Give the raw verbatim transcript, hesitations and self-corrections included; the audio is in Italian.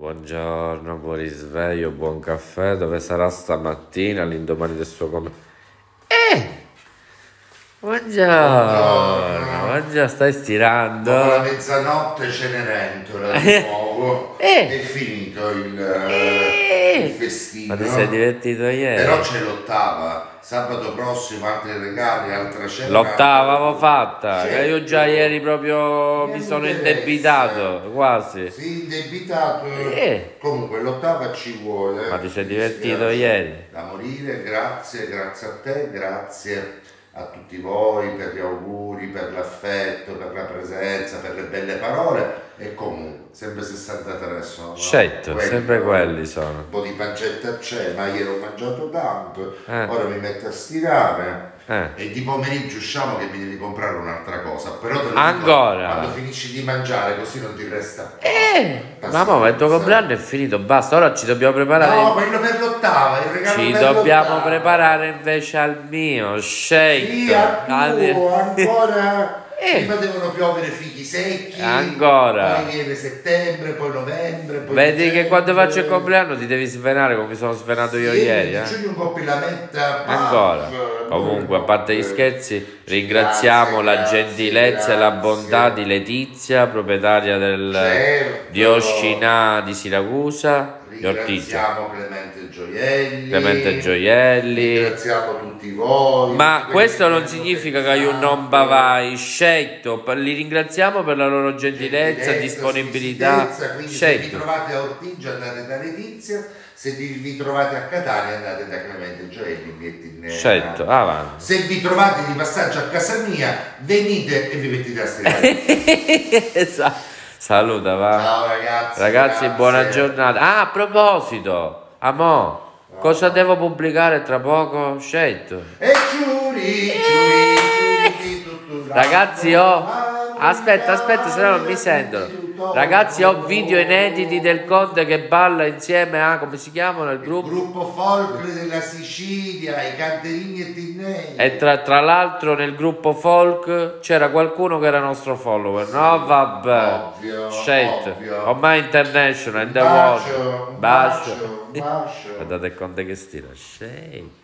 Buongiorno, buon risveglio, buon caffè. Dove sarà stamattina, all'indomani del suo come... Eh! Buongiorno, buongiorno, stai stirando? Dopo la mezzanotte Cenerentola di nuovo, Eh. è finito il, Eh. il festino. Ma ti sei divertito ieri? Però c'è l'ottava, sabato prossimo altri regali, altra cena. L'ottava avevo fatta, Certo. che io già ieri proprio Mi mi sono interessa. indebitato, quasi. Sì, indebitato. Eh. Comunque l'ottava ci vuole. Ma ti sei Mi divertito dispiace. ieri? Da morire, grazie, grazie a te, grazie a tutti voi per gli auguri, per l'affetto, per la presenza, per le belle parole e comunque sempre sessantatré sono. Certo, Quelli sempre però, quelli sono. Un po' di pancetta c'è, ma ieri ho mangiato tanto, Eh. ora mi metto a stirare. Eh. E di pomeriggio usciamo che mi devi comprare un'altra cosa, però te lo Ancora? dico quando finisci di mangiare così non ti resta. Eh, ma mo, il tuo Pazienza. compleanno è finito, basta, ora ci dobbiamo preparare. No, quello per l'ottava, il regalo Ci per dobbiamo l'ottava. preparare invece al mio shake. Sì, a tuo, ancora Eh. prima devono piovere fichi secchi, Ancora. poi viene settembre, poi novembre, poi Vedi che dicembre. quando faccio il compleanno ti devi svenare come mi sono svenato io Sì, ieri, eh? c'è un po' più la metta, Ancora. puff, Comunque, a parte gli buonanotte. scherzi, ringraziamo la Grazie, gentilezza e la grazie. bontà di Letizia, proprietaria del, Certo. di Oscinà di Siracusa, di Ortigia. Ringraziamo Clemente Gioielli, Clemente Gioielli. ringraziamo tutti voi. Ma tutti questo quelli non che significa hanno che io non pensato. vai scelto, per- li ringraziamo per la loro gentilezza, disponibilità. squisitezza, quindi se vi Scelto. trovate a Ortigia andate da Letizia, se vi vi trovate a Catania andate da Clemente Gioielli in Via Tinnera. Scelto, avanti. Se vi trovate di passaggio a casa mia, venite e vi mettete a stirare. Sa- Saluta, va. Ciao ragazzi. Ragazzi, grazie. buona giornata. Ah, a proposito, amo, cosa devo pubblicare tra poco? Scelto. E giuri, giuri, giuri, tutto Ragazzi, ho... Aspetta, aspetta, se no non mi sentono. Ragazzi, ho video inediti del Conte che balla insieme a... come si chiamano il Il gruppo? gruppo folk della Sicilia, i canterini e tinnei. E tra, tra l'altro nel gruppo folk c'era qualcuno che era nostro follower. No, vabbè. Ovvio, Scelto. ovvio. Ormai international, in the Bacio, world. un Bacio. bacio, un bacio. Guardate il Conte che stila. Scelto.